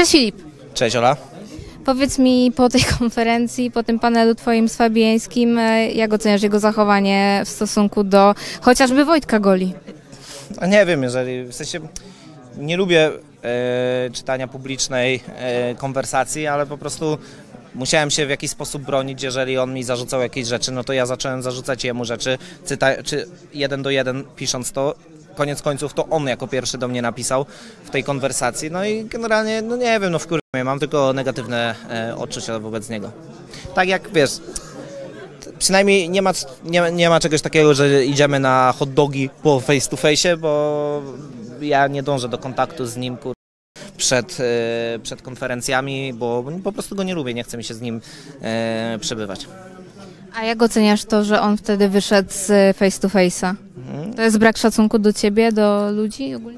Cześć Filip. Cześć Ola. Powiedz mi po tej konferencji, po tym panelu twoim z Fabiańskim, jak oceniasz jego zachowanie w stosunku do chociażby Wojtka Goli? No nie wiem, w sensie nie lubię czytania publicznej konwersacji, ale po prostu musiałem się w jakiś sposób bronić, jeżeli on mi zarzucał jakieś rzeczy, no to ja zacząłem zarzucać jemu rzeczy, czy 1 do 1 pisząc to. Koniec końców to on jako pierwszy do mnie napisał w tej konwersacji, no i generalnie, no nie wiem, no wkurwiam mnie, mam tylko negatywne odczucia wobec niego. Tak jak, wiesz, przynajmniej nie ma czegoś takiego, że idziemy na hot dogi po face to face, bo ja nie dążę do kontaktu z nim, przed konferencjami, bo po prostu go nie lubię, nie chce mi się z nim przebywać. A jak oceniasz to, że on wtedy wyszedł z face to face'a? To jest brak szacunku do ciebie, do ludzi ogólnie?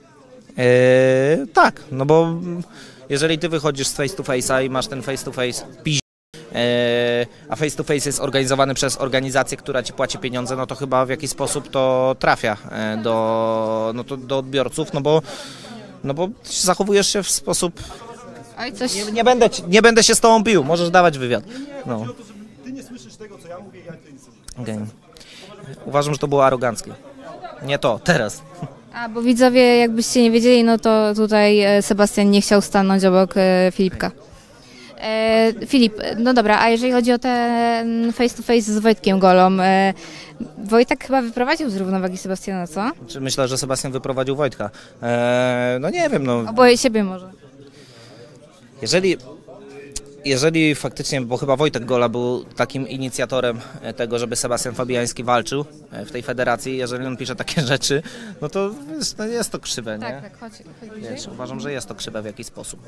Tak, no bo jeżeli ty wychodzisz z face to face'a i masz ten face to face a face to face jest organizowany przez organizację, która ci płaci pieniądze, no to chyba w jakiś sposób to trafia do odbiorców, no bo zachowujesz się w sposób... Oj, coś... nie będę się z tobą bił, możesz dawać wywiad. No. Ty nie słyszysz tego, co ja mówię, ja ty nie słyszysz. Okay. Uważam, że to było aroganckie. Nie to, teraz. A, bo widzowie, jakbyście nie wiedzieli, no to tutaj Sebastian nie chciał stanąć obok Filipka. Filip, no dobra, a jeżeli chodzi o ten face to face z Wojtkiem Golą, Wojtek chyba wyprowadził z równowagi Sebastiana, co? Myślę, że Sebastian wyprowadził Wojtka. No nie wiem, no... Oboje siebie może. Jeżeli faktycznie, bo chyba Wojtek Gola był takim inicjatorem tego, żeby Sebastian Fabiański walczył w tej federacji, jeżeli on pisze takie rzeczy, no to wiesz, no jest to krzywe, nie? Tak, chodź wiesz, uważam, że jest to krzywe w jakiś sposób.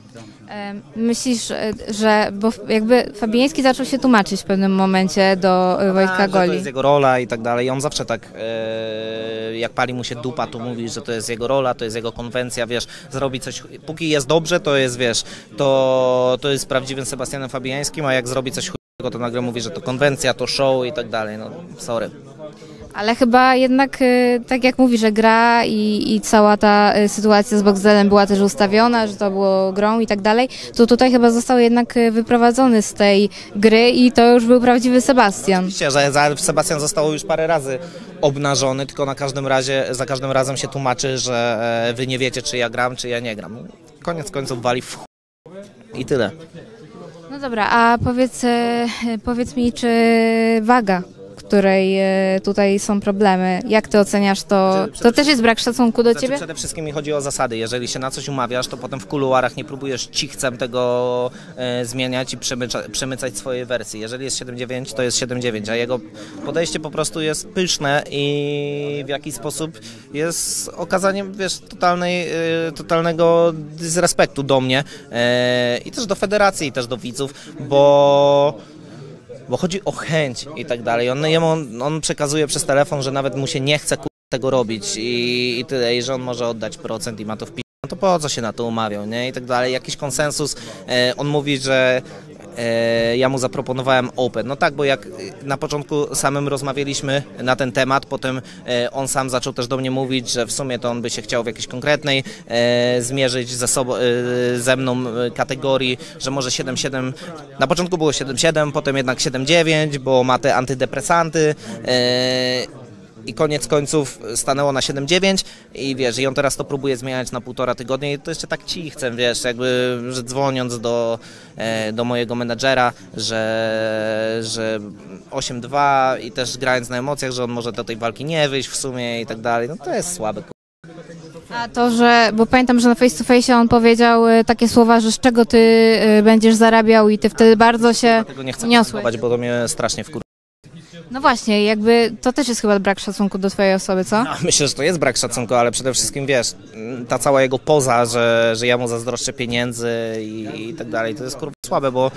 Myślisz, że, bo jakby Fabiański zaczął się tłumaczyć w pewnym momencie do Wojtka Goli. To jest jego rola i tak dalej. I on zawsze tak, jak pali mu się dupa, to mówi, że to jest jego rola, to jest jego konwencja, wiesz, zrobi coś, póki jest dobrze, to jest, wiesz, to jest prawdziwym Sebastianem Fabiańskim, a jak zrobi coś chujowego, to nagle mówi, że to konwencja, to show i tak dalej, no sorry. Ale chyba jednak, tak jak mówi, że gra i cała ta sytuacja z Boxdelem była też ustawiona, że to było grą i tak dalej, to tutaj chyba został jednak wyprowadzony z tej gry i to już był prawdziwy Sebastian. Oczywiście, że Sebastian został już parę razy obnażony, tylko za każdym razem się tłumaczy, że wy nie wiecie, czy ja gram, czy ja nie gram. Koniec końców wali w i tyle. No dobra, a powiedz mi, czy waga, której tutaj są problemy, jak ty oceniasz to? To też jest brak szacunku do ciebie? Przede wszystkim mi chodzi o zasady. Jeżeli się na coś umawiasz, to potem w kuluarach nie próbujesz cichcem tego zmieniać i przemycać swojej wersji. Jeżeli jest 7-9, to jest 7-9, a jego podejście po prostu jest pyszne i w jakiś sposób jest okazaniem, wiesz, totalnego dysrespektu do mnie i też do federacji, i też do widzów, bo chodzi o chęć i tak dalej. On przekazuje przez telefon, że nawet mu się nie chce tego robić i tyle, i że on może oddać procent i ma to wpisać. No to po co się na to umawiał, nie? I tak dalej. Jakiś konsensus. On mówi, że ja mu zaproponowałem open. No tak, bo jak na początku samym rozmawialiśmy na ten temat, potem on sam zaczął też do mnie mówić, że w sumie to on by się chciał w jakiejś konkretnej zmierzyć ze mną kategorii, że może 7-7, na początku było 7-7, potem jednak 7-9, bo ma te antydepresanty i koniec końców stanęło na 7-9 i wiesz, i on teraz to próbuje zmieniać na 1,5 tygodnia i to jeszcze tak cichcem, wiesz, jakby, że dzwoniąc do mojego menadżera, że 8-2 i też grając na emocjach, że on może do tej walki nie wyjść w sumie i tak dalej, no to jest słabe. A to, że, bo pamiętam, że na face to face on powiedział takie słowa, że z czego ty będziesz zarabiał i ty wtedy bardzo się Dlatego nie chcę uniosłeś. komentować, bo to mnie strasznie wkurza. No właśnie, jakby to też jest chyba brak szacunku do twojej osoby, co? No, myślę, że to jest brak szacunku, ale przede wszystkim, wiesz, ta cała jego poza, że ja mu zazdroszczę pieniędzy i tak dalej, to jest kurwa słabe, bo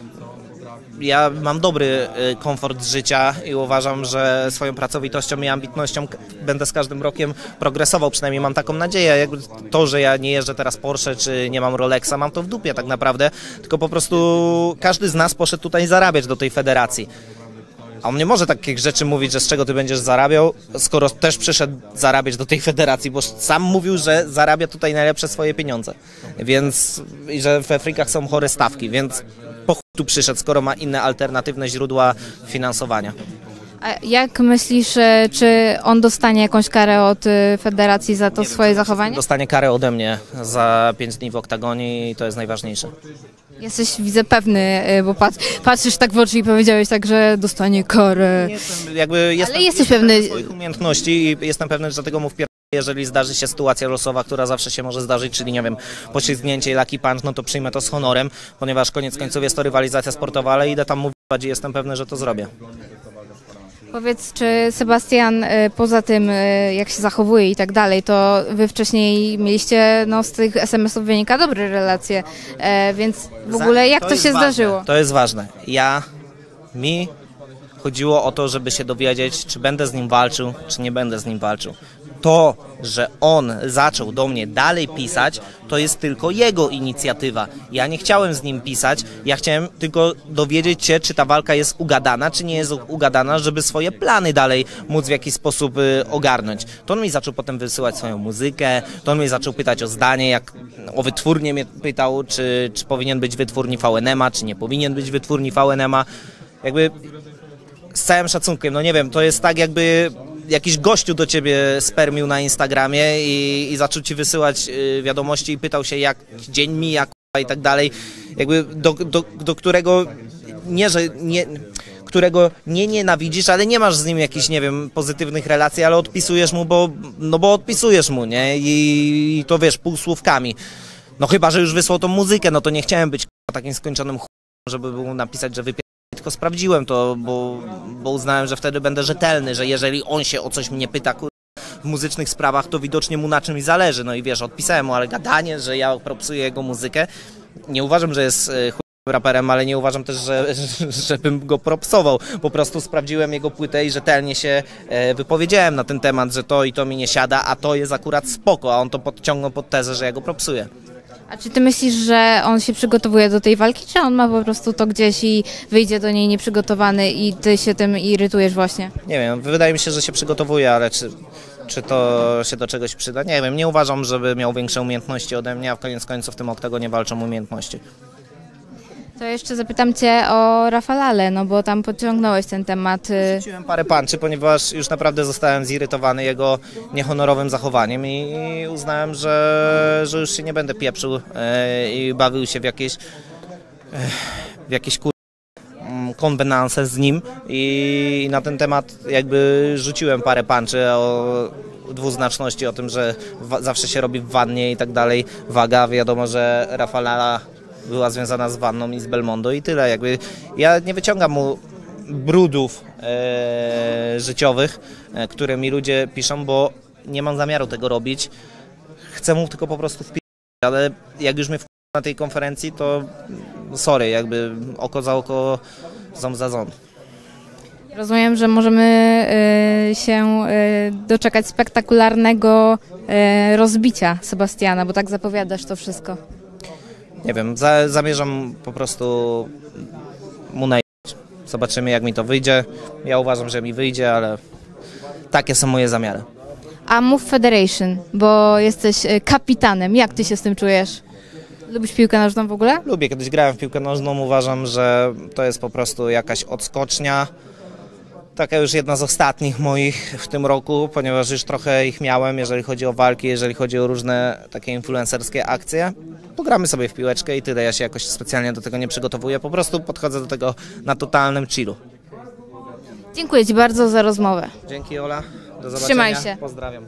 ja mam dobry komfort życia i uważam, że swoją pracowitością i ambitnością będę z każdym rokiem progresował, przynajmniej mam taką nadzieję. Jakby to, że ja nie jeżdżę teraz Porsche czy nie mam Rolexa, mam to w dupie tak naprawdę, tylko po prostu każdy z nas poszedł tutaj zarabiać do tej federacji. A on nie może takich rzeczy mówić, że z czego ty będziesz zarabiał, skoro też przyszedł zarabiać do tej federacji, bo sam mówił, że zarabia tutaj najlepsze swoje pieniądze. Więc, i że we frikach są chore stawki, więc po chuj tu przyszedł, skoro ma inne alternatywne źródła finansowania. A jak myślisz, czy on dostanie jakąś karę od federacji za to swoje zachowanie? Dostanie karę ode mnie za 5 dni w oktagonie i to jest najważniejsze. Jesteś, widzę, pewny, bo patrzysz tak w oczy i powiedziałeś tak, że dostanie karę. Jestem pewny swoich umiejętności i jestem pewny, że dlatego mu wpierdolę, jeżeli zdarzy się sytuacja losowa, która zawsze się może zdarzyć, czyli nie wiem, poślizgnięcie i lucky punch, no to przyjmę to z honorem, ponieważ koniec końców jest to rywalizacja sportowa, ale idę tam mówić i jestem pewny, że to zrobię. Powiedz, czy Sebastian, poza tym, jak się zachowuje i tak dalej, to wy wcześniej mieliście, no z tych SMS-ów wynika dobre relacje, więc w ogóle jak to się zdarzyło? To jest ważne. Mi chodziło o to, żeby się dowiedzieć, czy będę z nim walczył, czy nie będę z nim walczył. To, że on zaczął do mnie dalej pisać, to jest tylko jego inicjatywa. Ja nie chciałem z nim pisać, ja chciałem tylko dowiedzieć się, czy ta walka jest ugadana, czy nie jest ugadana, żeby swoje plany dalej móc w jakiś sposób ogarnąć. To on mi zaczął potem wysyłać swoją muzykę, to on mnie zaczął pytać o zdanie, o wytwórnię mnie pytał, czy powinien być wytwórni VNM-a, czy nie powinien być wytwórni VNM-a. Jakby z całym szacunkiem, no nie wiem, to jest tak jakby jakiś gościu do ciebie spermił na Instagramie i zaczął ci wysyłać wiadomości i pytał się, jak dzień mija i tak dalej, jakby do którego którego nie nienawidzisz, ale nie masz z nim jakichś, nie wiem, pozytywnych relacji, ale odpisujesz mu, bo odpisujesz mu, nie? I to wiesz, półsłówkami. No chyba, że już wysłał tą muzykę, no to nie chciałem być takim skończonym żeby mu napisać, że tylko sprawdziłem to, bo uznałem, że wtedy będę rzetelny, że jeżeli on się o coś mnie pyta w muzycznych sprawach, to widocznie mu na czymś zależy. No i wiesz, odpisałem mu, ale gadanie, że ja propsuję jego muzykę, nie uważam, że jest raperem, ale nie uważam też, żebym go propsował. Po prostu sprawdziłem jego płytę i rzetelnie się wypowiedziałem na ten temat, że to i to mi nie siada, a to jest akurat spoko, a on to podciągnął pod tezę, że ja go propsuję. A czy ty myślisz, że on się przygotowuje do tej walki, czy on ma po prostu to gdzieś i wyjdzie do niej nieprzygotowany i ty się tym irytujesz właśnie? Nie wiem, wydaje mi się, że się przygotowuje, ale czy to się do czegoś przyda? Nie wiem, nie uważam, żeby miał większe umiejętności ode mnie, a w koniec końców w tym oktagonie walczą umiejętności. To jeszcze zapytam cię o Rafalale, no bo tam podciągnąłeś ten temat. Rzuciłem parę punczy, ponieważ już naprawdę zostałem zirytowany jego niehonorowym zachowaniem i uznałem, że już się nie będę pieprzył i bawił się w jakieś konwenanse z nim i na ten temat jakby rzuciłem parę punczy o dwuznaczności, o tym, że zawsze się robi w wannie i tak dalej. Waga, wiadomo, że Rafalala była związana z wanną i z Belmondo i tyle. Jakby ja nie wyciągam mu brudów życiowych, które mi ludzie piszą, bo nie mam zamiaru tego robić. Chcę mu tylko po prostu wpisać, ale jak już mnie na tej konferencji, to sorry, jakby oko za oko, ząb za ząb. Rozumiem, że możemy się doczekać spektakularnego rozbicia Sebastiana, bo tak zapowiadasz to wszystko. Nie wiem, zamierzam po prostu mu najechać. Zobaczymy, jak mi to wyjdzie. Ja uważam, że mi wyjdzie, ale takie są moje zamiary. A Move Federation, bo jesteś kapitanem. Jak ty się z tym czujesz? Lubisz piłkę nożną w ogóle? Lubię, kiedyś grałem w piłkę nożną. Uważam, że to jest po prostu jakaś odskocznia. Taka już jedna z ostatnich moich w tym roku, ponieważ już trochę ich miałem, jeżeli chodzi o walki, jeżeli chodzi o różne takie influencerskie akcje. Pogramy sobie w piłeczkę i tyle, ja się jakoś specjalnie do tego nie przygotowuję, po prostu podchodzę do tego na totalnym chillu. Dziękuję ci bardzo za rozmowę. Dzięki, Ola, do zobaczenia. Trzymaj się. Pozdrawiam.